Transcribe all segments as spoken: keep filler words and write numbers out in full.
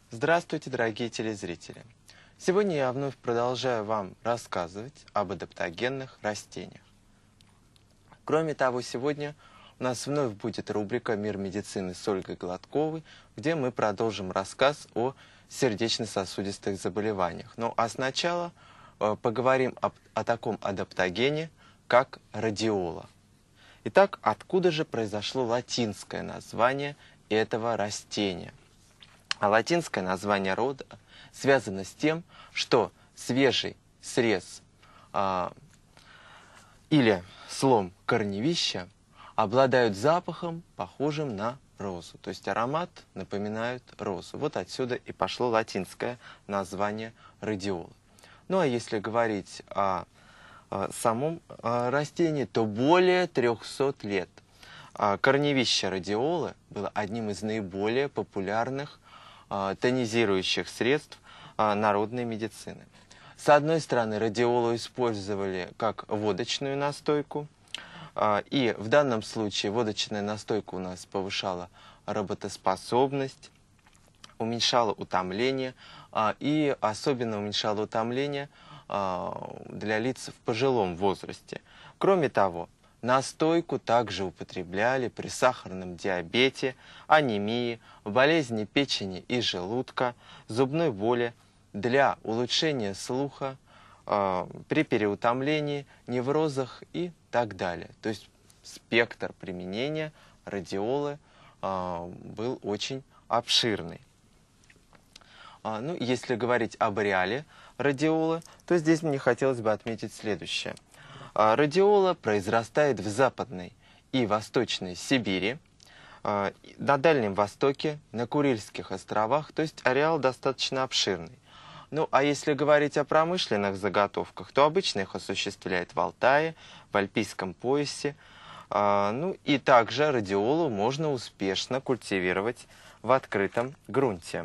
Здравствуйте, дорогие телезрители! Сегодня я вновь продолжаю вам рассказывать об адаптогенных растениях. Кроме того, сегодня у нас вновь будет рубрика «Мир медицины» с Ольгой Гладковой, где мы продолжим рассказ о сердечно-сосудистых заболеваниях. Ну а сначала э, поговорим об, о таком адаптогене, как радиола. Итак, откуда же произошло латинское название этого растения? А латинское название рода связано с тем, что свежий срез а, или слом корневища обладают запахом, похожим на розу. То есть аромат напоминает розу. Вот отсюда и пошло латинское название радиолы. Ну а если говорить о, о самом о растении, то более трёхсот лет. А, корневище радиолы было одним из наиболее популярных тонизирующих средств народной медицины. С одной стороны, радиолу использовали как водочную настойку, и в данном случае водочная настойка у нас повышала работоспособность, уменьшала утомление, и особенно уменьшала утомление для лиц в пожилом возрасте. Кроме того, настойку также употребляли при сахарном диабете, анемии, болезни печени и желудка, зубной боли, для улучшения слуха, э, при переутомлении, неврозах и так далее. То есть спектр применения радиолы э, был очень обширный. А, ну, если говорить об реале радиолы, то здесь мне хотелось бы отметить следующее. Радиола произрастает в Западной и Восточной Сибири, на Дальнем Востоке, на Курильских островах, то есть ареал достаточно обширный. Ну, а если говорить о промышленных заготовках, то обычно их осуществляют в Алтае, в Альпийском поясе. Ну, и также радиолу можно успешно культивировать в открытом грунте.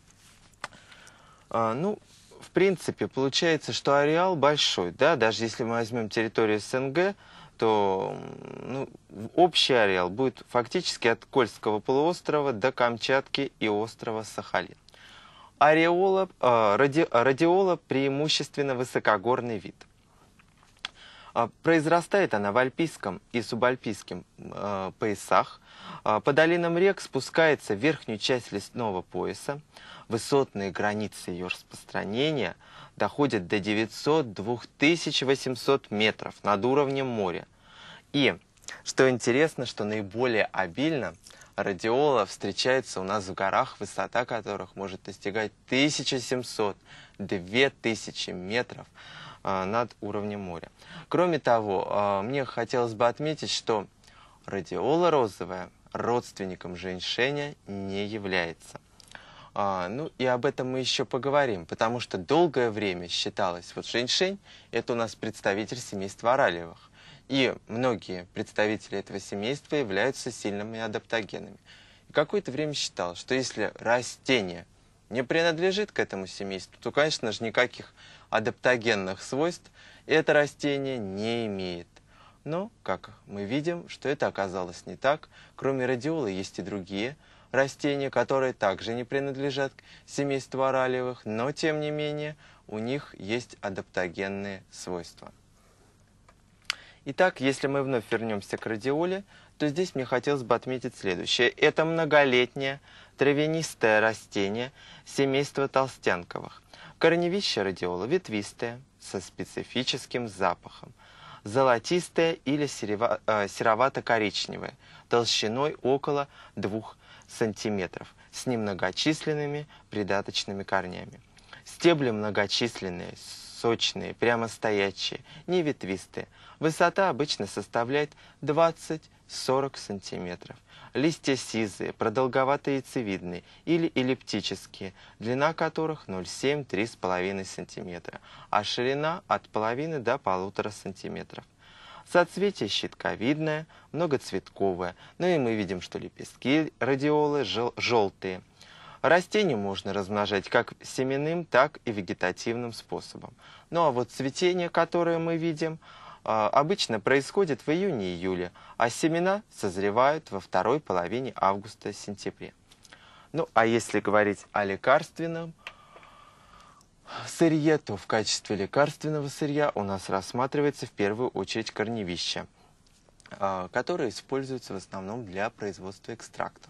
Ну, в принципе, получается, что ареал большой, да, даже если мы возьмем территорию СНГ, то ну, общий ареал будет фактически от Кольского полуострова до Камчатки и острова Сахалин. Ареола, э, ради, радиола преимущественно высокогорный вид. Произрастает она в альпийском и субальпийском э, поясах. По долинам рек спускается в верхнюю часть лесного пояса. Высотные границы ее распространения доходят до девятисот — двух тысяч восьмисот метров над уровнем моря. И, что интересно, что наиболее обильно радиола встречается у нас в горах, высота которых может достигать тысяча семьсот — две тысячи метров над уровнем моря. Кроме того, мне хотелось бы отметить, что радиола розовая родственником женьшеня не является. А, ну и об этом мы еще поговорим, потому что долгое время считалось, вот женьшень – это у нас представитель семейства оралиевых. И многие представители этого семейства являются сильными адаптогенами. И какое-то время считалось, что если растение не принадлежит к этому семейству, то, конечно же, никаких адаптогенных свойств это растение не имеет. Но, как мы видим, что это оказалось не так. Кроме радиолы есть и другие растения, которые также не принадлежат к семейству оралиевых, но, тем не менее, у них есть адаптогенные свойства. Итак, если мы вновь вернемся к радиоле, то здесь мне хотелось бы отметить следующее. Это многолетнее травянистое растение семейства толстянковых. Корневище радиола ветвистое, со специфическим запахом. Золотистое или серовато-коричневое, толщиной около двух сантиметров, с немногочисленными придаточными корнями. Стебли многочисленные, сочные, прямостоячие, не ветвистые. Высота обычно составляет двадцать — сорок сантиметров. Листья сизые, продолговато-яйцевидные или эллиптические, длина которых ноль целых семь — три с половиной сантиметра, а ширина от половины до полутора сантиметров. Соцветие щитковидное, многоцветковое, ну и мы видим, что лепестки радиолы жел желтые. Растение можно размножать как семенным, так и вегетативным способом. Ну а вот цветение, которое мы видим, обычно происходит в июне-июле, а семена созревают во второй половине августа-сентябре. Ну, а если говорить о лекарственном сырье, то в качестве лекарственного сырья у нас рассматривается в первую очередь корневище, которое используется в основном для производства экстрактов.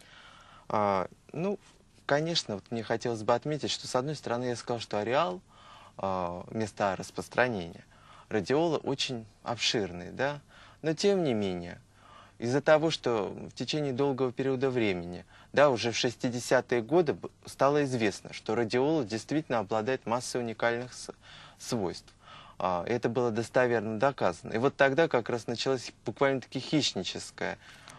Ну, конечно, вот мне хотелось бы отметить, что с одной стороны я сказал, что ареал, места распространения радиола очень обширные, да, но тем не менее, из-за того, что в течение долгого периода времени, да, уже в шестидесятые годы стало известно, что радиола действительно обладает массой уникальных свойств. Это было достоверно доказано. И вот тогда как раз началось буквально-таки хищническое,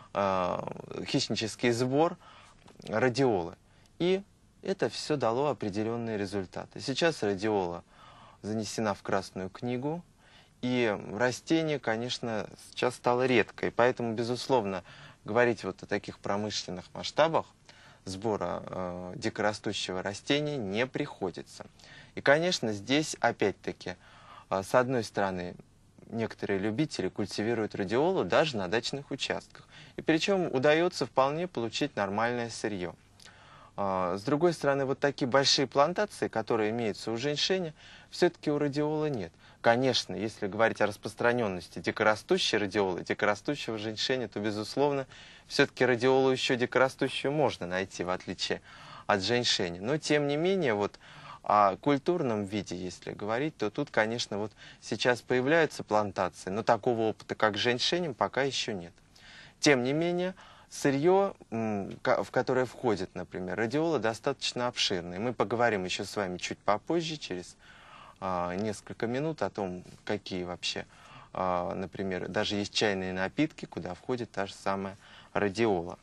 хищнический сбор радиолы. И это все дало определенные результаты. Сейчас радиола занесена в Красную книгу, и растение, конечно, сейчас стало редкой. Поэтому, безусловно, говорить вот о таких промышленных масштабах сбора э, дикорастущего растения не приходится. И, конечно, здесь, опять-таки, э, с одной стороны, некоторые любители культивируют радиолу даже на дачных участках. И причем удается вполне получить нормальное сырье. С другой стороны, вот такие большие плантации, которые имеются у женьшеня, все-таки у радиола нет. Конечно, если говорить о распространенности дикорастущей радиолы, дикорастущего женьшеня, то, безусловно, все-таки радиолу еще дикорастущую можно найти, в отличие от женьшеня. Но, тем не менее, вот о культурном виде, если говорить, то тут, конечно, вот сейчас появляются плантации, но такого опыта, как с женьшенем, пока еще нет. Тем не менее, сырье, в которое входит, например, радиола, достаточно обширное. Мы поговорим еще с вами чуть попозже, через а, несколько минут, о том, какие вообще, а, например, даже есть чайные напитки, куда входит та же самая радиола.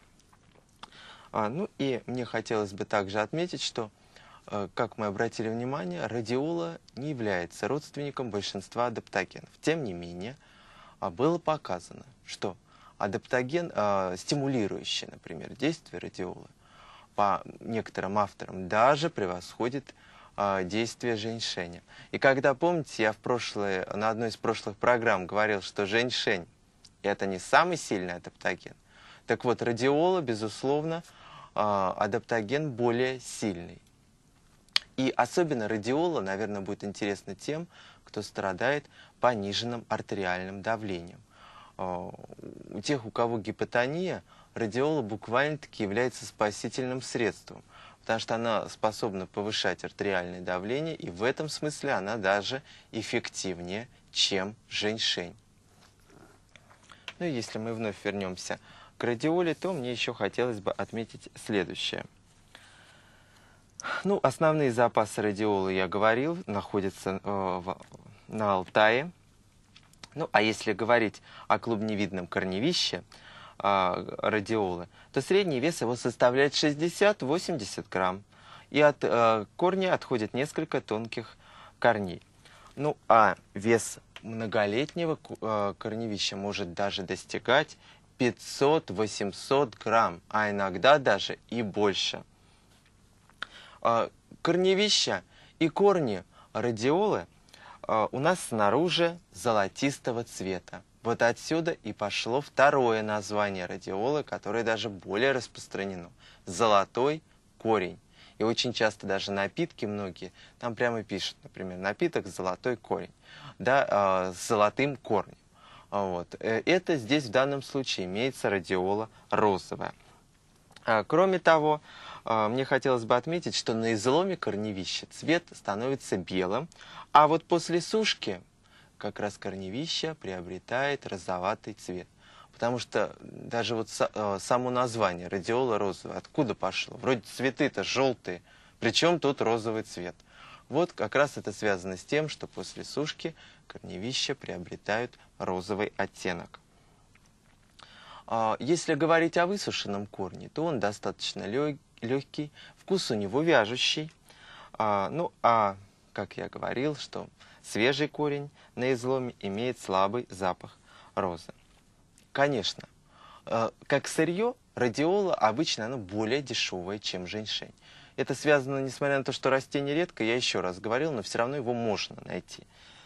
А, ну и мне хотелось бы также отметить, что, а, как мы обратили внимание, радиола не является родственником большинства адаптогенов. Тем не менее, а, было показано, что адаптоген, э, стимулирующий, например, действие радиолы, по некоторым авторам даже превосходит э, действие женьшеня. И когда, помните, я в прошлое, на одной из прошлых программ говорил, что женьшень – это не самый сильный адаптоген, так вот, радиола, безусловно, э, адаптоген более сильный. И особенно радиола, наверное, будет интересно тем, кто страдает пониженным артериальным давлением. У тех, у кого гипотония, радиола буквально-таки является спасительным средством, потому что она способна повышать артериальное давление, и в этом смысле она даже эффективнее, чем женьшень. Ну и если мы вновь вернемся к радиоле, то мне еще хотелось бы отметить следующее. Ну, основные запасы радиолы, я говорил, находятся э, в, на Алтае. Ну, а если говорить о клубневидном корневище э, радиолы, то средний вес его составляет шестьдесят-восемьдесят грамм. И от э, корня отходит несколько тонких корней. Ну, а вес многолетнего э, корневища может даже достигать пятьсот-восемьсот грамм, а иногда даже и больше. Э, корневища и корни радиолы у нас снаружи золотистого цвета. Вот отсюда и пошло второе название радиолы, которое даже более распространено. Золотой корень. И очень часто даже напитки многие, там прямо пишут, например, напиток «золотой корень», да, с золотым корнем. Вот. Это здесь в данном случае имеется радиола розовая. Кроме того, мне хотелось бы отметить, что на изломе корневища цвет становится белым, а вот после сушки как раз корневище приобретает розоватый цвет. Потому что даже вот само название радиола розовая, откуда пошло? Вроде цветы-то желтые, причем тут розовый цвет. Вот как раз это связано с тем, что после сушки корневища приобретают розовый оттенок. Если говорить о высушенном корне, то он достаточно легкий, вкус у него вяжущий. Ну, а, как я говорил, что свежий корень на изломе имеет слабый запах розы. Конечно, как сырье, радиола обычно оно более дешевое, чем женьшень. Это связано, несмотря на то, что растение редко, я еще раз говорил, но все равно его можно найти.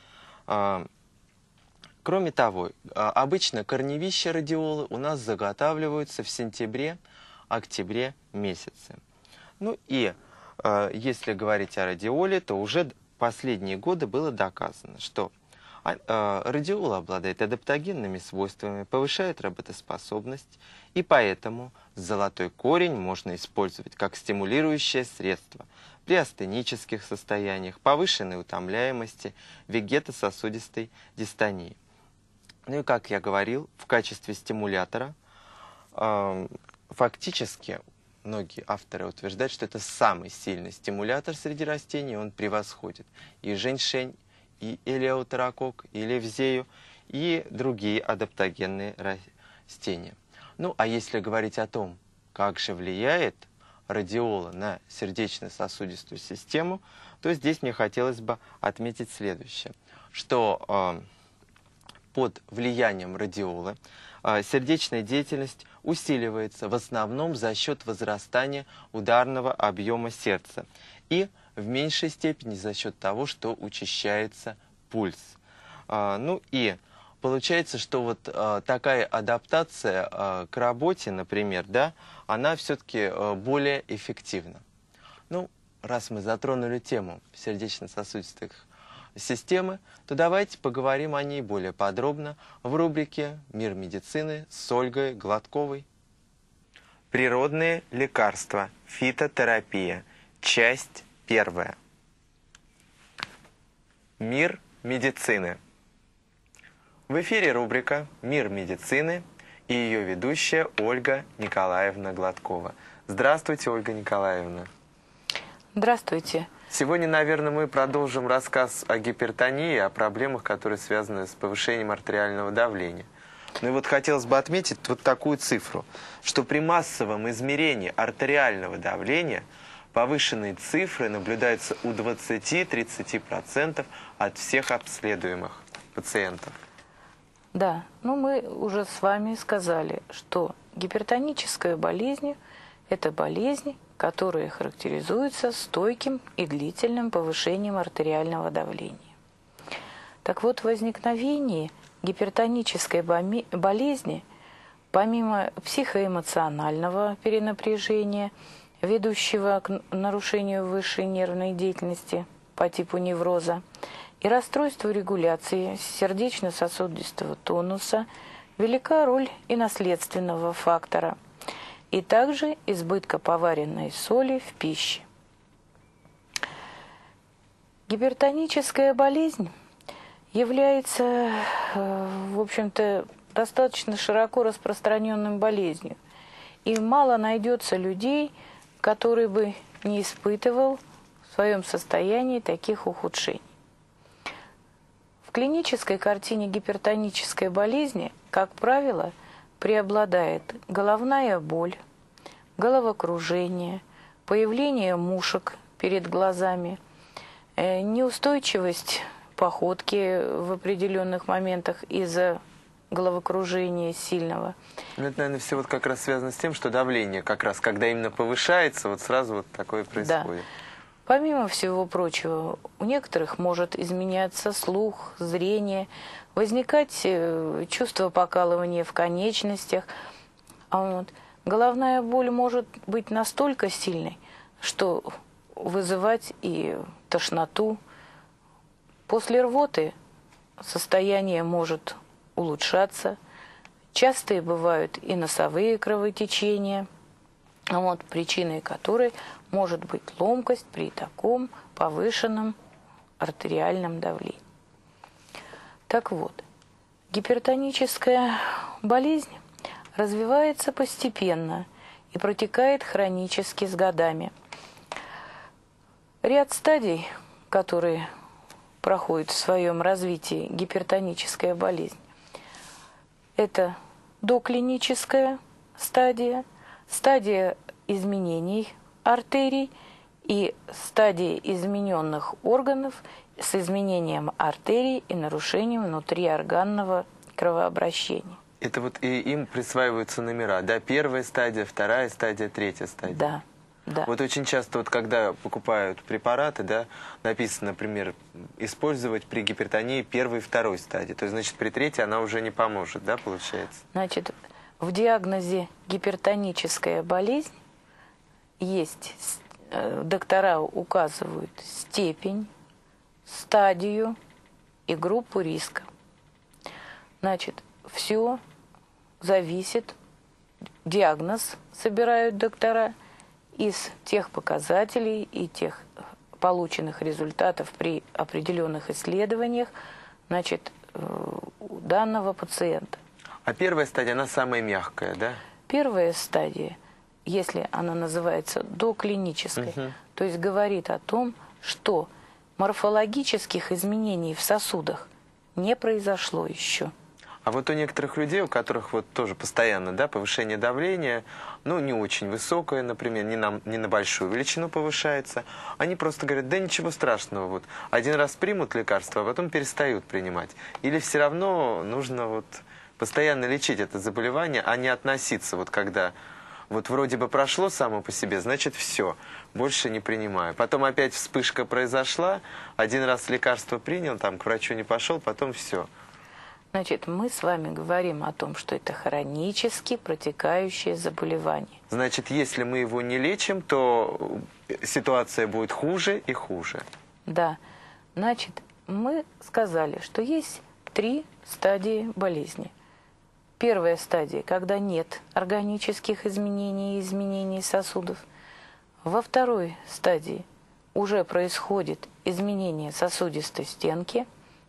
Кроме того, обычно корневища радиолы у нас заготавливаются в сентябре, октябре месяце. Ну и э, если говорить о радиоле, то уже последние годы было доказано, что э, радиол обладает адаптогенными свойствами, повышает работоспособность, и поэтому золотой корень можно использовать как стимулирующее средство при астенических состояниях, повышенной утомляемости, вегетососудистой дистонии. Ну и, как я говорил, в качестве стимулятора э, фактически многие авторы утверждают, что это самый сильный стимулятор среди растений, он превосходит и женьшень, и элеутерокок, и левзею, и другие адаптогенные растения. Ну, а если говорить о том, как же влияет радиола на сердечно-сосудистую систему, то здесь мне хотелось бы отметить следующее, что э, под влиянием радиолы э, сердечная деятельность усиливается в основном за счет возрастания ударного объема сердца и в меньшей степени за счет того, что учащается пульс. Э, ну и получается, что вот э, такая адаптация э, к работе, например, да, она все-таки э, более эффективна. Ну, раз мы затронули тему сердечно-сосудистых системы, то давайте поговорим о ней более подробно в рубрике «Мир медицины» с Ольгой Гладковой. Природные лекарства. Фитотерапия. Часть первая. Мир медицины. В эфире рубрика «Мир медицины» и ее ведущая Ольга Николаевна Гладкова. Здравствуйте, Ольга Николаевна. Здравствуйте. Сегодня, наверное, мы продолжим рассказ о гипертонии, о проблемах, которые связаны с повышением артериального давления. Ну и вот хотелось бы отметить вот такую цифру, что при массовом измерении артериального давления повышенные цифры наблюдаются у двадцати-тридцати процентов от всех обследуемых пациентов. Да, ну мы уже с вами сказали, что гипертоническая болезнь – это болезнь, которая характеризуется стойким и длительным повышением артериального давления. Так вот, возникновение гипертонической болезни, помимо психоэмоционального перенапряжения, ведущего к нарушению высшей нервной деятельности по типу невроза, и расстройству регуляции сердечно-сосудистого тонуса, велика роль и наследственного фактора, и также избытка поваренной соли в пище. Гипертоническая болезнь является, в общем-то, достаточно широко распространенным болезнью, и мало найдется людей, которые бы не испытывал в своем состоянии таких ухудшений. В клинической картине гипертонической болезни, как правило, преобладает головная боль, головокружение, появление мушек перед глазами, неустойчивость походки в определенных моментах из-за головокружения сильного. Ну, это, наверное, все вот как раз связано с тем, что давление как раз, когда именно повышается, вот сразу вот такое происходит. Да. Помимо всего прочего, у некоторых может изменяться слух, зрение, возникать чувство покалывания в конечностях. А вот головная боль может быть настолько сильной, что вызывать и тошноту. После рвоты состояние может улучшаться. Частые бывают и носовые кровотечения, вот, причиной которой может быть ломкость при таком повышенном артериальном давлении. Так вот, гипертоническая болезнь развивается постепенно и протекает хронически с годами. Ряд стадий, которые проходит в своем развитии гипертоническая болезнь, это доклиническая стадия, стадия изменений артерий и стадия измененных органов с изменением артерий и нарушением внутриорганного кровообращения. Это вот и им присваиваются номера, да? Первая стадия, вторая стадия, третья стадия. Да, да. Вот очень часто, вот когда покупают препараты, да, написано, например, использовать при гипертонии первой и второй стадии. То есть, значит, при третьей она уже не поможет, да, получается? Значит, В диагнозе гипертоническая болезнь есть, э, доктора указывают степень, стадию и группу риска. Значит, все зависит, диагноз собирают доктора из тех показателей и тех полученных результатов при определенных исследованиях, значит, у данного пациента. А первая стадия, она самая мягкая, да? Первая стадия, если она называется доклинической, Угу. то есть говорит о том, что морфологических изменений в сосудах не произошло еще. А вот у некоторых людей, у которых вот тоже постоянно, да, повышение давления, ну, не очень высокое, например, не на, не на большую величину повышается, они просто говорят, да ничего страшного, вот, один раз примут лекарства, а потом перестают принимать. Или все равно нужно вот постоянно лечить это заболевание, а не относиться, вот когда вот вроде бы прошло само по себе, значит все, больше не принимаю. Потом опять вспышка произошла, один раз лекарство принял, там к врачу не пошел, потом все. Значит, мы с вами говорим о том, что это хронически протекающее заболевание. Значит, если мы его не лечим, то ситуация будет хуже и хуже. Да. Значит, мы сказали, что есть три стадии болезни. Первая стадия, когда нет органических изменений и изменений сосудов. Во второй стадии уже происходит изменение сосудистой стенки.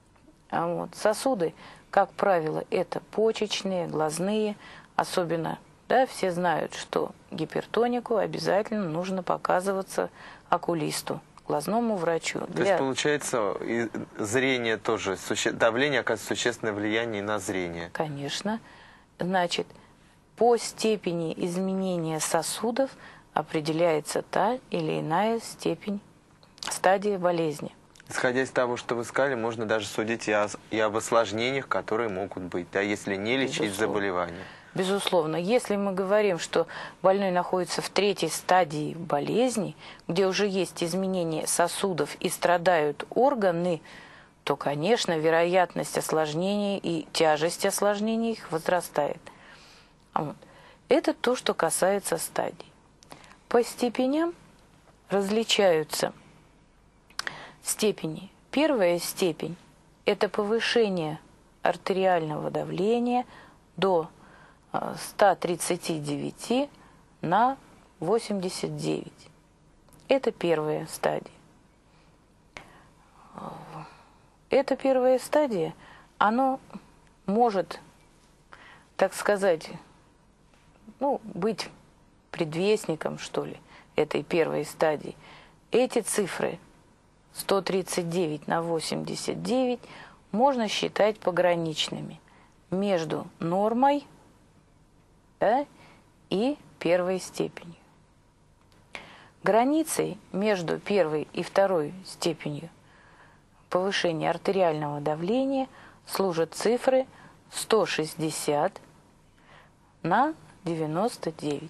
А вот сосуды, как правило, это почечные, глазные, особенно, да, все знают, что гипертонику обязательно нужно показываться окулисту, глазному врачу. То Для... есть, получается, и зрение тоже, суще... давление оказывает существенное влияние на зрение. Конечно. Значит, по степени изменения сосудов определяется та или иная степень, стадия болезни. Исходя из того, что вы сказали, можно даже судить и, о, и об осложнениях, которые могут быть, да, если не лечить Безусловно. заболевание. Безусловно. Если мы говорим, что больной находится в третьей стадии болезни, где уже есть изменения сосудов и страдают органы, то, конечно, вероятность осложнений и тяжесть осложнений их возрастает. Вот. Это то, что касается стадий. По степеням различаются степени. Первая степень – это повышение артериального давления до ста тридцати девяти на восемьдесят девять. Это первая стадия. Эта первая стадия, она может, так сказать, ну, быть предвестником, что ли, этой первой стадии. Эти цифры сто тридцать девять на восемьдесят девять можно считать пограничными между нормой, да, и первой степенью. Границей между первой и второй степенью повышения артериального давления служат цифры сто шестьдесят на девяносто девять.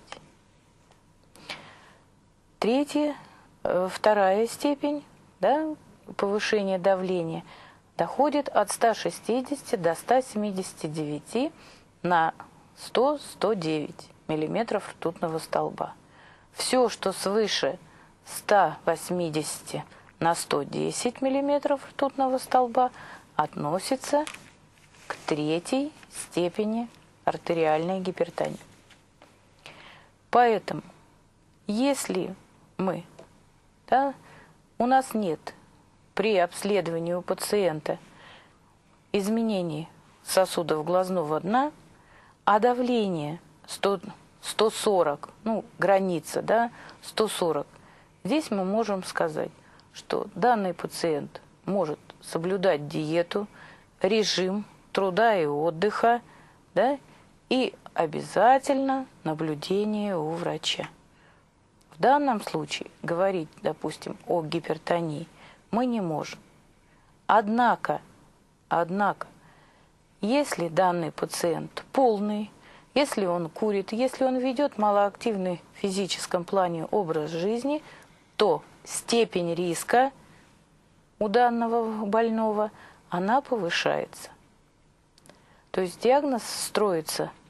Третья, вторая степень, да, повышения давления доходит от ста шестидесяти до ста семидесяти девяти на сто — сто девять миллиметров ртутного столба. Все, что свыше ста восьмидесяти на сто десять миллиметров ртутного столба, относится к третьей степени артериальной гипертонии. Поэтому, если мы, да, у нас нет при обследовании у пациента изменений сосудов глазного дна, а давление сто, сто сорок, ну, граница, да, сто сорок, здесь мы можем сказать, что данный пациент может соблюдать диету, режим труда и отдыха, да, и обязательно наблюдение у врача. В данном случае говорить, допустим, о гипертонии мы не можем. Однако, однако, если данный пациент полный, если он курит, если он ведет малоактивный в физическом плане образ жизни, то степень риска у данного больного, она повышается. То есть диагноз строится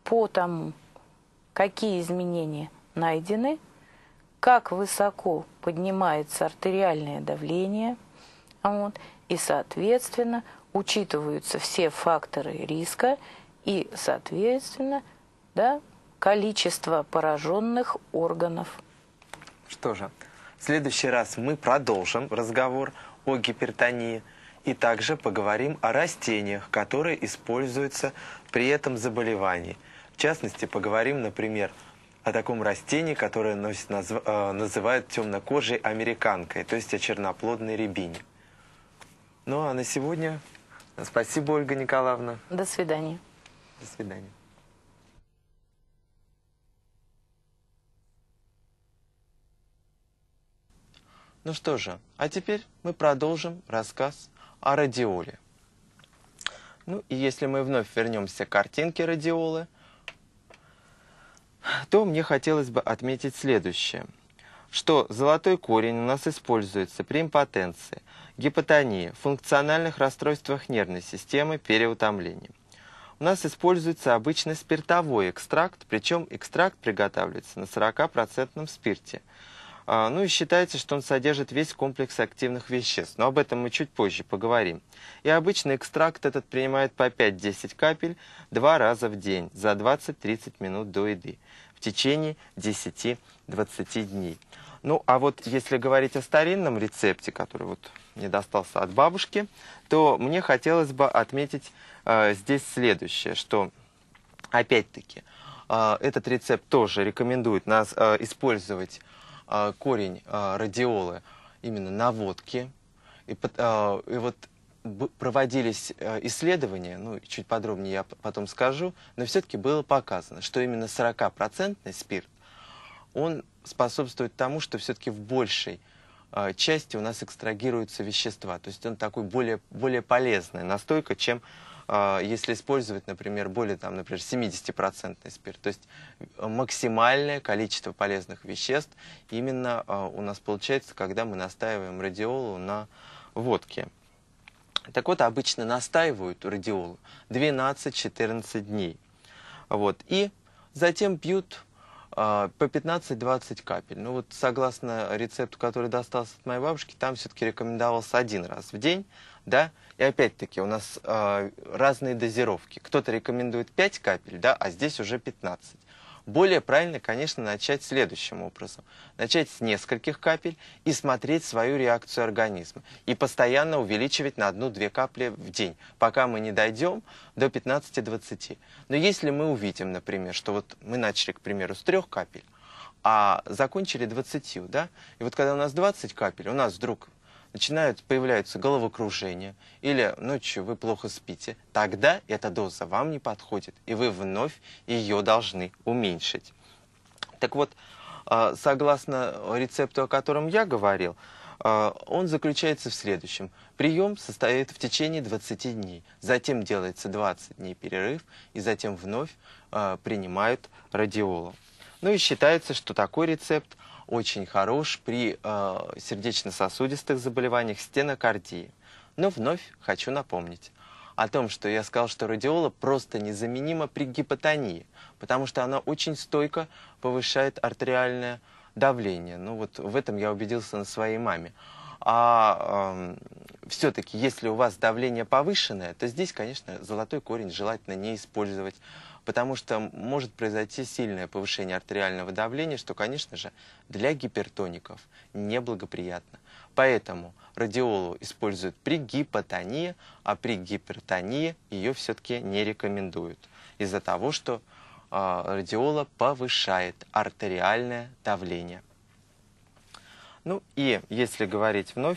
по тому, какие изменения найдены, как высоко поднимается артериальное давление, вот, и, соответственно, учитываются все факторы риска и, соответственно, да, количество пораженных органов. Что же, в следующий раз мы продолжим разговор о гипертонии и также поговорим о растениях, которые используются при этом заболевании. В частности, поговорим, например, о таком растении, которое носит, назв... э, называют темнокожей американкой, то есть о черноплодной рябине. Ну а на сегодня спасибо, Ольга Николаевна. До свидания. До свидания. Ну что же, а теперь мы продолжим рассказ о радиоле. Ну и если мы вновь вернемся к картинке радиолы, то мне хотелось бы отметить следующее, что золотой корень у нас используется при импотенции, гипотонии, функциональных расстройствах нервной системы, переутомлении. У нас используется обычно спиртовой экстракт, причем экстракт приготавливается на сорокапроцентном спирте. Ну и считается, что он содержит весь комплекс активных веществ, но об этом мы чуть позже поговорим. И обычно экстракт этот принимают по пять-десять капель два раза в день за двадцать-тридцать минут до еды в течение десяти-двадцати дней. Ну а вот если говорить о старинном рецепте, который вот мне достался от бабушки, то мне хотелось бы отметить э, здесь следующее, что опять-таки э, этот рецепт тоже рекомендует нас э, использовать корень радиолы именно на водке. И, и вот проводились исследования, ну, чуть подробнее я потом скажу, но все-таки было показано, что именно сорокапроцентный спирт, он способствует тому, что все-таки в большей части у нас экстрагируются вещества. То есть он такой более, более полезная настойка, чем если использовать, например, более, там, например, семидесятипроцентный спирт. То есть максимальное количество полезных веществ именно у нас получается, когда мы настаиваем радиолу на водке. Так вот, обычно настаивают радиолу двенадцать-четырнадцать дней. Вот. И затем пьют по пятнадцать-двадцать капель. Ну вот согласно рецепту, который достался от моей бабушки, там все-таки рекомендовался один раз в день, да, и опять-таки у нас э, разные дозировки. Кто-то рекомендует пять капель, да, а здесь уже пятнадцать. Более правильно, конечно, начать следующим образом. Начать с нескольких капель и смотреть свою реакцию организма. И постоянно увеличивать на одну-две капли в день, пока мы не дойдем до пятнадцати-двадцати. Но если мы увидим, например, что вот мы начали, к примеру, с трех капель, а закончили двадцатью, да, и вот когда у нас двадцать капель, у нас вдруг начинают появляются головокружения, или ночью вы плохо спите, тогда эта доза вам не подходит, и вы вновь ее должны уменьшить. Так вот, согласно рецепту, о котором я говорил, он заключается в следующем. Прием состоит в течение двадцати дней, затем делается двадцать дней перерыв, и затем вновь принимают радиолу. Ну и считается, что такой рецепт очень хорош при э, сердечно-сосудистых заболеваниях, стенокардии. Но вновь хочу напомнить о том, что я сказал, что радиола просто незаменима при гипотонии, потому что она очень стойко повышает артериальное давление. Ну вот в этом я убедился на своей маме. А э, все-таки, если у вас давление повышенное, то здесь, конечно, золотой корень желательно не использовать, потому что может произойти сильное повышение артериального давления, что, конечно же, для гипертоников неблагоприятно. Поэтому радиолу используют при гипотонии, а при гипертонии ее все-таки не рекомендуют. Из-за того, что э, радиола повышает артериальное давление. Ну и если говорить вновь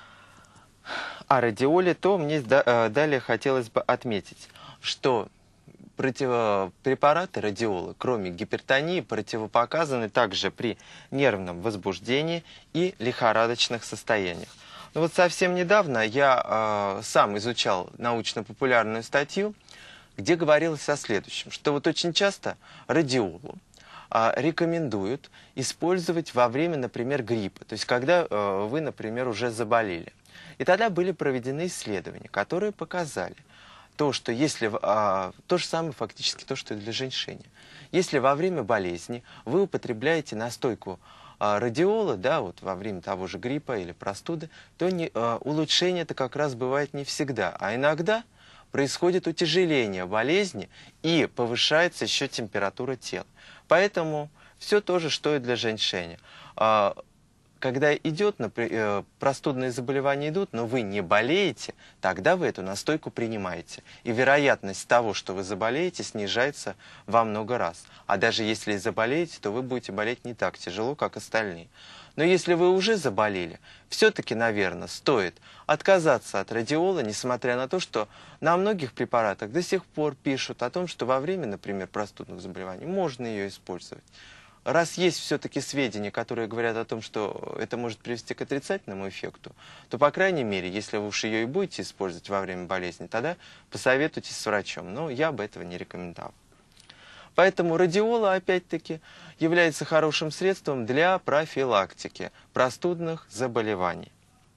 о радиоле, то мне далее хотелось бы отметить, что препараты радиолы, кроме гипертонии, противопоказаны также при нервном возбуждении и лихорадочных состояниях. Ну вот совсем недавно я э, сам изучал научно-популярную статью, где говорилось о следующем, что вот очень часто радиолу э, рекомендуют использовать во время, например, гриппа, то есть когда э, вы, например, уже заболели. И тогда были проведены исследования, которые показали, то, что если... А, то же самое фактически то, что и для женьшеня. Если во время болезни вы употребляете настойку а, радиола, да, вот во время того же гриппа или простуды, то не, а, улучшение это как раз бывает не всегда, а иногда происходит утяжеление болезни и повышается еще температура тела. Поэтому все то же, что и для женьшеня. А, когда идет, например, простудные заболевания идут, но вы не болеете, тогда вы эту настойку принимаете. И вероятность того, что вы заболеете, снижается во много раз. А даже если и заболеете, то вы будете болеть не так тяжело, как остальные. Но если вы уже заболели, все-таки, наверное, стоит отказаться от радиола, несмотря на то, что на многих препаратах до сих пор пишут о том, что во время, например, простудных заболеваний можно ее использовать. Раз есть все-таки сведения, которые говорят о том, что это может привести к отрицательному эффекту, то, по крайней мере, если вы уж ее и будете использовать во время болезни, тогда посоветуйтесь с врачом. Но я бы этого не рекомендовал. Поэтому радиола, опять-таки, является хорошим средством для профилактики простудных заболеваний.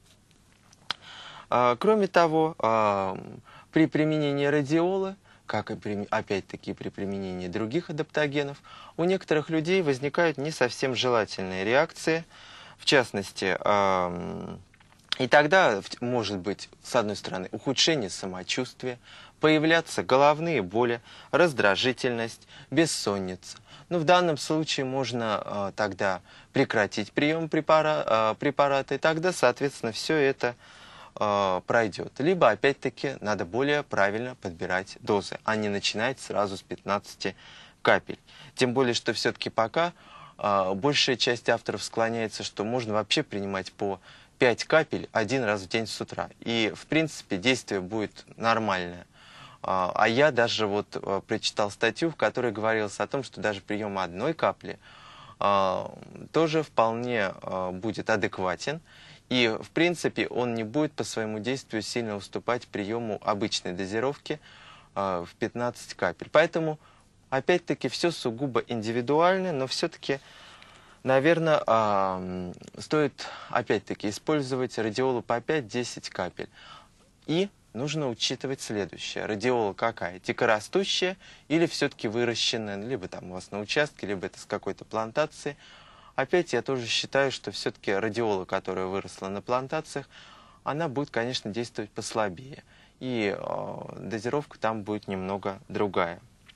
Кроме того, при применении радиола, как и опять-таки при применении других адаптогенов, у некоторых людей возникают не совсем желательные реакции, в частности, э, и тогда может быть, с одной стороны, ухудшение самочувствия, появляться головные боли, раздражительность, бессонница. Но в данном случае можно э, тогда прекратить прием препара, э, препарата, и тогда, соответственно, все это пройдет. Либо, опять-таки, надо более правильно подбирать дозы, а не начинать сразу с пятнадцати капель. Тем более, что все-таки пока э, большая часть авторов склоняется, что можно вообще принимать по пять капель один раз в день с утра. И, в принципе, действие будет нормальное. А, а я даже вот э, прочитал статью, в которой говорилось о том, что даже прием одной капли э, тоже вполне э, будет адекватен. И, в принципе, он не будет по своему действию сильно уступать приему обычной дозировки э, в пятнадцать капель. Поэтому, опять-таки, все сугубо индивидуально, но все-таки, наверное, э, стоит, опять-таки, использовать радиолу по пять-десять капель. И нужно учитывать следующее. Радиола какая? Дикорастущая или все-таки выращенная? Либо там у вас на участке, либо это с какой-то плантации. Опять я тоже считаю, что все-таки радиола, которая выросла на плантациях, она будет, конечно, действовать послабее. И э, дозировка там будет немного другая.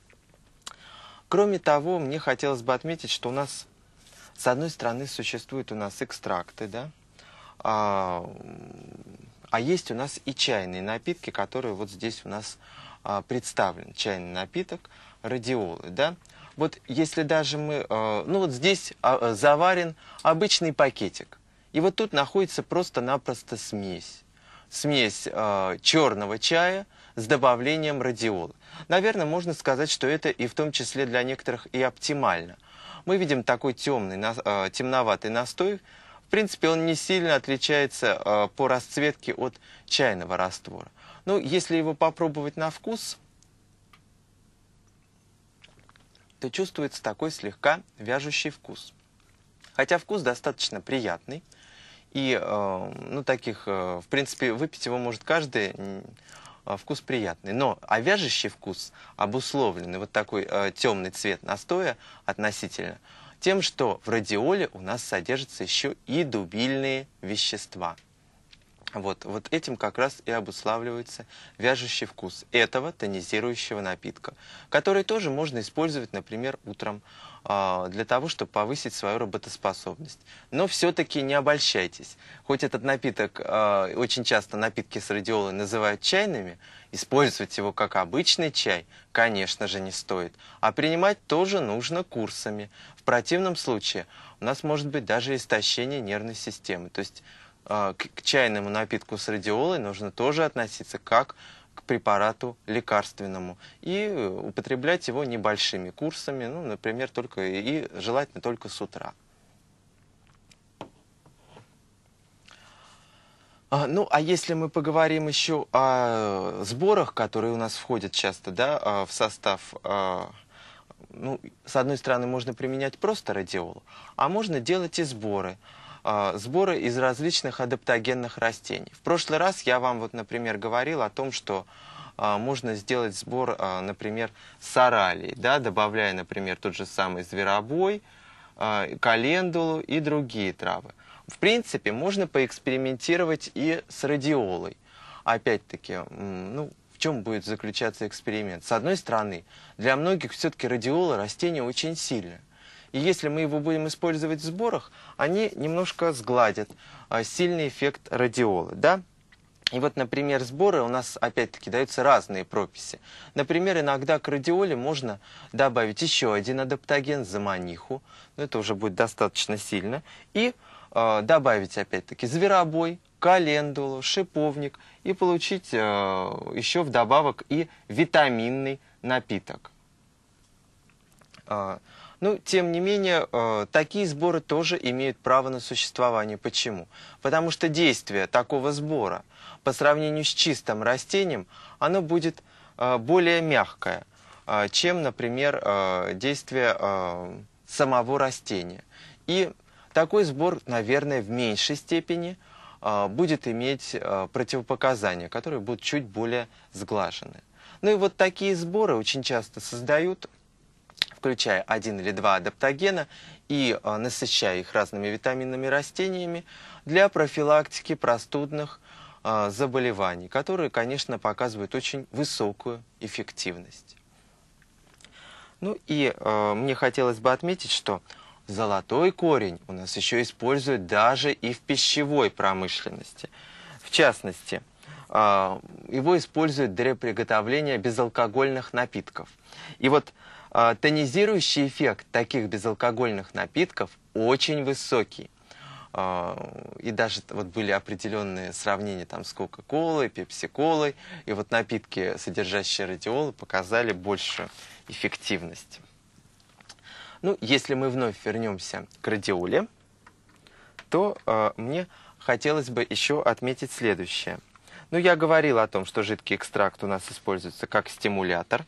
Кроме того, мне хотелось бы отметить, что у нас, с одной стороны, существуют у нас экстракты, да, а, а есть у нас и чайные напитки, которые вот здесь у нас а, представлены. Чайный напиток радиолы, да. Вот если даже мы, э, ну вот здесь э, заварен обычный пакетик, и вот тут находится просто-напросто смесь. Смесь э, черного чая с добавлением радиолы. Наверное, можно сказать, что это и в том числе для некоторых и оптимально. Мы видим такой темный, э, темноватый настой. В принципе, он не сильно отличается э, по расцветке от чайного раствора. Ну, если его попробовать на вкус, то чувствуется такой слегка вяжущий вкус. Хотя вкус достаточно приятный. И, э, ну, таких, э, в принципе, выпить его может каждый, э, вкус приятный. Но, а вяжущий вкус обусловленный, вот такой э, темный цвет настоя относительно, тем, что в радиоле у нас содержатся еще и дубильные вещества. Вот, вот этим как раз и обуславливается вяжущий вкус этого тонизирующего напитка, который тоже можно использовать, например, утром э, для того, чтобы повысить свою работоспособность. Но все-таки не обольщайтесь. Хоть этот напиток, э, очень часто напитки с радиолой называют чайными, использовать его как обычный чай, конечно же, не стоит. А принимать тоже нужно курсами. В противном случае у нас может быть даже истощение нервной системы. То есть к чайному напитку с радиолой нужно тоже относиться как к препарату лекарственному и употреблять его небольшими курсами, ну, например, только и желательно только с утра. А, ну, а если мы поговорим еще о сборах, которые у нас входят часто, да, в состав, ну, с одной стороны, можно применять просто радиолу, а можно делать и сборы. Сборы из различных адаптогенных растений. В прошлый раз я вам, вот, например, говорил о том, что а, можно сделать сбор, а, например, саралий, да, добавляя, например, тот же самый зверобой, а, календулу и другие травы. В принципе, можно поэкспериментировать и с радиолой. Опять-таки, ну, в чем будет заключаться эксперимент? С одной стороны, для многих все-таки радиола растение очень сильное. И если мы его будем использовать в сборах, они немножко сгладят а, сильный эффект радиолы, да? И вот, например, сборы у нас, опять-таки, даются разные прописи. Например, иногда к радиоле можно добавить еще один адаптоген, заманиху, но это уже будет достаточно сильно, и э, добавить, опять-таки, зверобой, календулу, шиповник, и получить э, еще вдобавок и витаминный напиток. Э, Ну, тем не менее, э, такие сборы тоже имеют право на существование. Почему? Потому что действие такого сбора по сравнению с чистым растением, оно будет э, более мягкое, э, чем, например, э, действие э, самого растения. И такой сбор, наверное, в меньшей степени э, будет иметь э, противопоказания, которые будут чуть более сглажены. Ну и вот такие сборы очень часто создают, включая один или два адаптогена и а, насыщая их разными витаминными растениями для профилактики простудных а, заболеваний, которые, конечно, показывают очень высокую эффективность. Ну и а, мне хотелось бы отметить, что золотой корень у нас еще используют даже и в пищевой промышленности. В частности, а, его используют для приготовления безалкогольных напитков. И вот тонизирующий эффект таких безалкогольных напитков очень высокий. И даже вот были определенные сравнения там с Кока-Колой, Пепси-Колой. И вот напитки, содержащие радиолу, показали большую эффективность. Ну, если мы вновь вернемся к радиоле, то э, мне хотелось бы еще отметить следующее. Ну, я говорил о том, что жидкий экстракт у нас используется как стимулятор.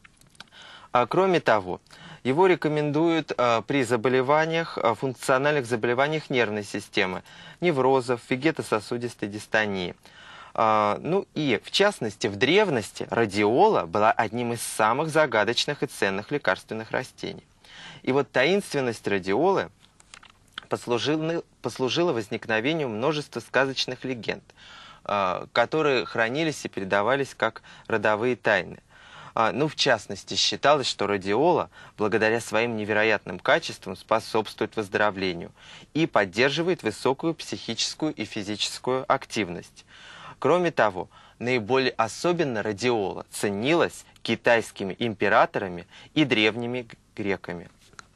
А, кроме того, его рекомендуют а, при заболеваниях, а, функциональных заболеваниях нервной системы, неврозов, вегетососудистой дистонии. А, ну и, в частности, в древности радиола была одним из самых загадочных и ценных лекарственных растений. И вот таинственность радиолы послужила, послужила возникновению множества сказочных легенд, а, которые хранились и передавались как родовые тайны. Ну, в частности, считалось, что радиола, благодаря своим невероятным качествам, способствует выздоровлению и поддерживает высокую психическую и физическую активность. Кроме того, наиболее особенно радиола ценилась китайскими императорами и древними греками.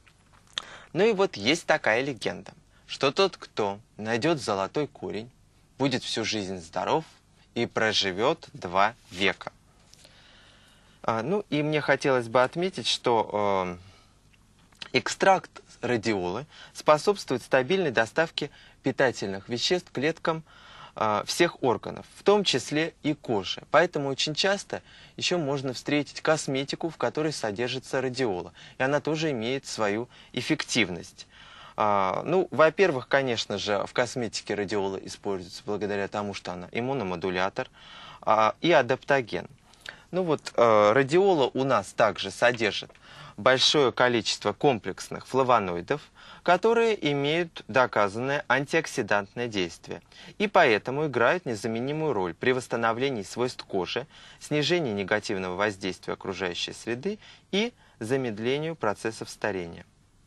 Ну и вот есть такая легенда, что тот, кто найдет золотой корень, будет всю жизнь здоров и проживет два века. Ну и мне хотелось бы отметить, что э, экстракт радиолы способствует стабильной доставке питательных веществ клеткам э, всех органов, в том числе и кожи. Поэтому очень часто еще можно встретить косметику, в которой содержится радиола, и она тоже имеет свою эффективность. А, ну, во-первых, конечно же, в косметике радиола используется благодаря тому, что она иммуномодулятор а, и адаптоген. Ну вот, э, радиола у нас также содержит большое количество комплексных флавоноидов, которые имеют доказанное антиоксидантное действие, и поэтому играют незаменимую роль при восстановлении свойств кожи, снижении негативного воздействия окружающей среды и замедлению процессов старения.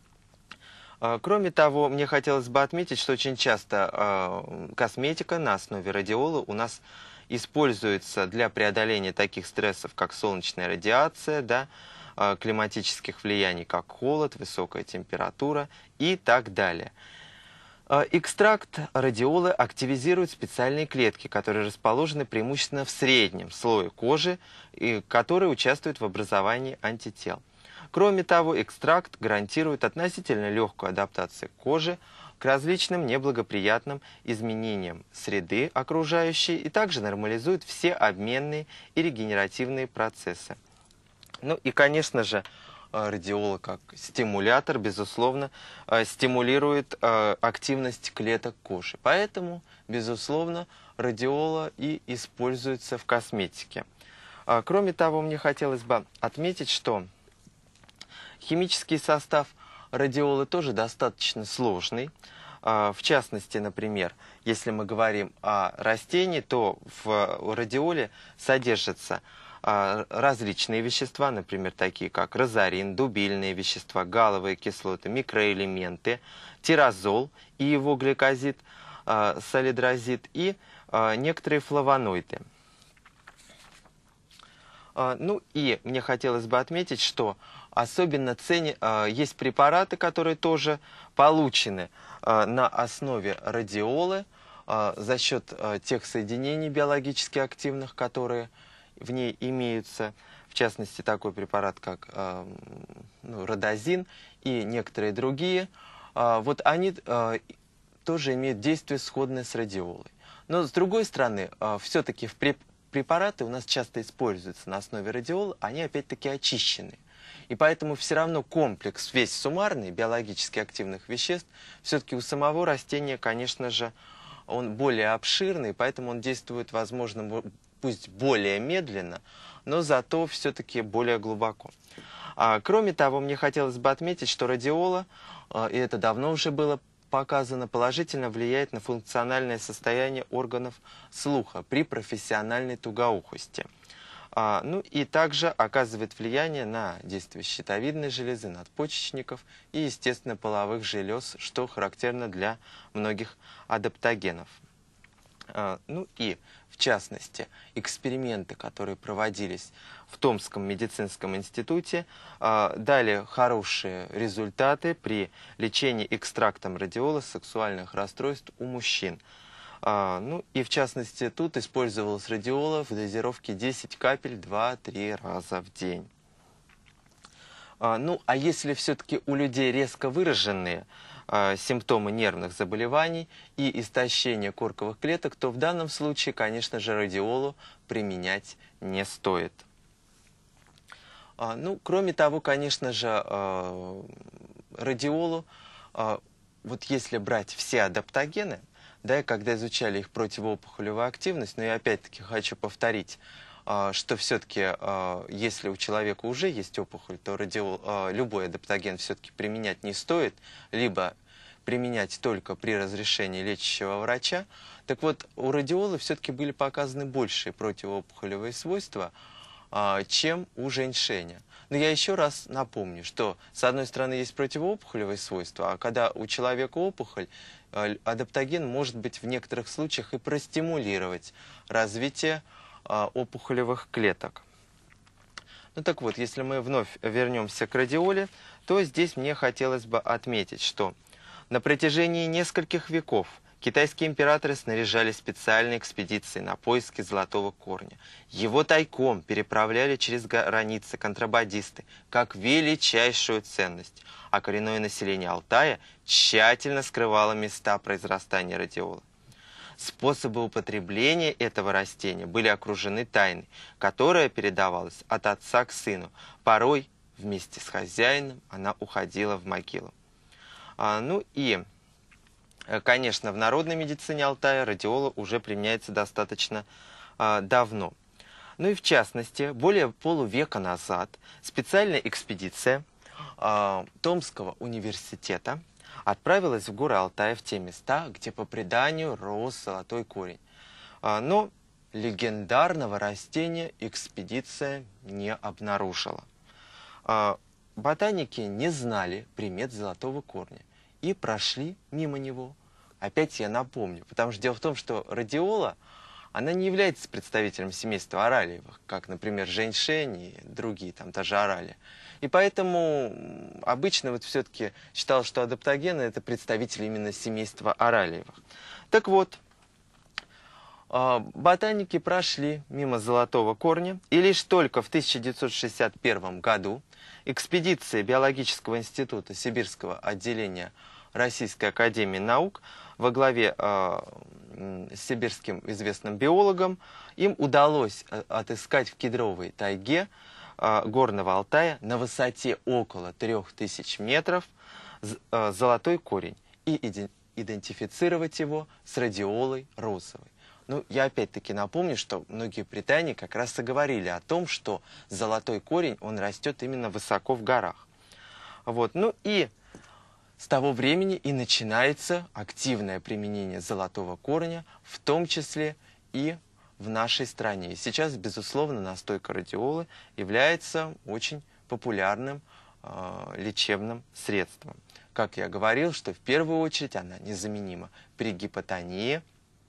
Э, кроме того, мне хотелось бы отметить, что очень часто э, косметика на основе радиолы у нас используется для преодоления таких стрессов, как солнечная радиация, да, климатических влияний, как холод, высокая температура и так далее. Экстракт радиолы активизирует специальные клетки, которые расположены преимущественно в среднем слое кожи, и которые участвуют в образовании антител. Кроме того, экстракт гарантирует относительно легкую адаптацию кожи к различным неблагоприятным изменениям среды окружающей и также нормализует все обменные и регенеративные процессы. Ну и, конечно же, радиола как стимулятор, безусловно, стимулирует активность клеток кожи. Поэтому, безусловно, радиола и используется в косметике. А, кроме того, мне хотелось бы отметить, что химический состав радиолы тоже достаточно сложный. А, в частности, например, если мы говорим о растении, то в радиоле содержатся а, различные вещества, например, такие как розарин, дубильные вещества, галовые кислоты, микроэлементы, тирозол и его гликозид, а, салидрозид и а, некоторые флавоноиды. А, ну и мне хотелось бы отметить, что особенно цене, а, есть препараты, которые тоже получены а, на основе радиолы а, за счет а, тех соединений биологически активных, которые в ней имеются. В частности, такой препарат, как а, ну, родозин и некоторые другие. А, вот они а, тоже имеют действие сходное с радиолой. Но с другой стороны, а, все-таки в препарате препараты у нас часто используются на основе радиолы, они опять-таки очищены. И поэтому все равно комплекс весь суммарный биологически активных веществ, все-таки у самого растения, конечно же, он более обширный, поэтому он действует, возможно, пусть более медленно, но зато все-таки более глубоко. А, кроме того, мне хотелось бы отметить, что радиола, а, и это давно уже было показано, положительно влияет на функциональное состояние органов слуха при профессиональной тугоухости. А, ну и также оказывает влияние на действие щитовидной железы, надпочечников и, естественно, половых желез, что характерно для многих адаптогенов. А, ну и, в частности, эксперименты, которые проводились в Томском медицинском институте, а, дали хорошие результаты при лечении экстрактом радиола сексуальных расстройств у мужчин. А, ну и, в частности, тут использовалась радиола в дозировке десять капель два-три раза в день. А, ну, а если все-таки у людей резко выраженные а, симптомы нервных заболеваний и истощения корковых клеток, то в данном случае, конечно же, радиолу применять не стоит. А, ну, кроме того, конечно же, а, радиолу, а, вот если брать все адаптогены, да, и когда изучали их противоопухолевую активность, но я опять-таки хочу повторить, что все-таки, если у человека уже есть опухоль, то радиол, любой адаптоген все-таки применять не стоит, либо применять только при разрешении лечащего врача. Так вот, у радиолы все-таки были показаны большие противоопухолевые свойства, чем у женьшеня. Но я еще раз напомню, что с одной стороны есть противоопухолевые свойства, а когда у человека опухоль, адаптоген может быть в некоторых случаях и простимулировать развитие опухолевых клеток. Ну так вот, если мы вновь вернемся к радиоле, то здесь мне хотелось бы отметить, что на протяжении нескольких веков китайские императоры снаряжали специальные экспедиции на поиски золотого корня. Его тайком переправляли через границы контрабандисты как величайшую ценность, а коренное население Алтая тщательно скрывало места произрастания радиолы. Способы употребления этого растения были окружены тайной, которая передавалась от отца к сыну. Порой вместе с хозяином она уходила в могилу. А, ну и, конечно, в народной медицине Алтая радиола уже применяется достаточно а, давно. Ну и в частности, более полувека назад специальная экспедиция а, Томского университета отправилась в горы Алтая, в те места, где по преданию рос золотой корень. А, но легендарного растения экспедиция не обнаружила. А, ботаники не знали примет золотого корня и прошли мимо него. Опять я напомню, потому что дело в том, что радиола, она не является представителем семейства оралиевых, как, например, женьшень и другие, там, даже орали. И поэтому обычно вот все-таки считалось, что адаптогены – это представители именно семейства оралиевых. Так вот, ботаники прошли мимо золотого корня, и лишь только в тысяча девятьсот шестьдесят первом году экспедиция Биологического института Сибирского отделения Российской академии наук во главе э, с сибирским известным биологом, им удалось отыскать в кедровой тайге э, Горного Алтая на высоте около трёх тысяч метров э, золотой корень и идентифицировать его с радиолой розовой. Ну, я опять-таки напомню, что многие британии как раз и говорили о том, что золотой корень, он растет именно высоко в горах. Вот, ну и с того времени и начинается активное применение золотого корня, в том числе и в нашей стране. И сейчас, безусловно, настойка радиолы является очень популярным э, лечебным средством. Как я говорил, что в первую очередь она незаменима при гипотонии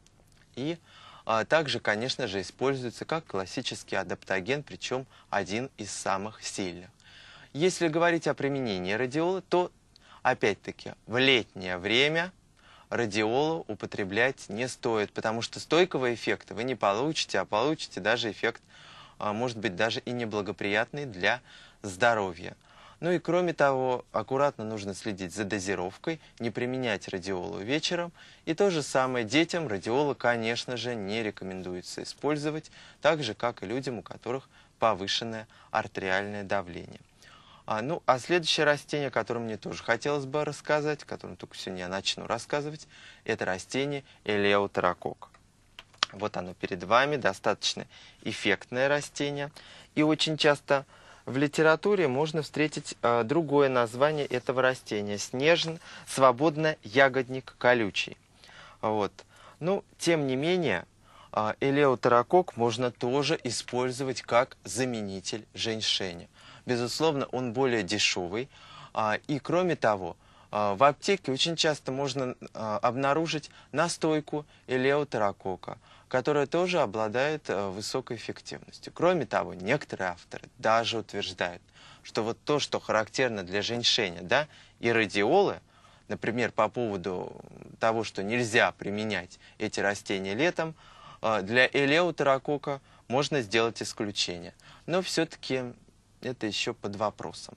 и а, также, конечно же, используется как классический адаптоген, причем один из самых сильных. Если говорить о применении радиолы, то опять-таки в летнее время радиолу употреблять не стоит, потому что стойкого эффекта вы не получите, а получите даже эффект, а, может быть, даже и неблагоприятный для здоровья. Ну и кроме того, аккуратно нужно следить за дозировкой, не применять радиолу вечером. И то же самое детям радиолу, конечно же, не рекомендуется использовать, так же, как и людям, у которых повышенное артериальное давление. А, ну, а следующее растение, о котором мне тоже хотелось бы рассказать, о котором только сегодня я начну рассказывать, это растение элеутерокок. Вот оно перед вами, достаточно эффектное растение. И очень часто в литературе можно встретить э, другое название этого растения – снежный свободно-ягодник колючий. Вот. Ну, тем не менее, э, элеутерокок можно тоже использовать как заменитель женьшеня. Безусловно, он более дешевый. Э, и кроме того, э, в аптеке очень часто можно э, обнаружить настойку элеутерокока, которая тоже обладает э, высокой эффективностью. Кроме того, некоторые авторы даже утверждают, что вот то, что характерно для женьшеня, да, и радиолы, например, по поводу того, что нельзя применять эти растения летом, э, для элеутерокока можно сделать исключение. Но все-таки это еще под вопросом.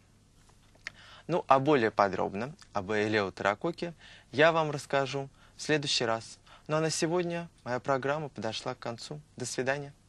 Ну, а более подробно об элеутерококе я вам расскажу в следующий раз. Ну а на сегодня моя программа подошла к концу. До свидания.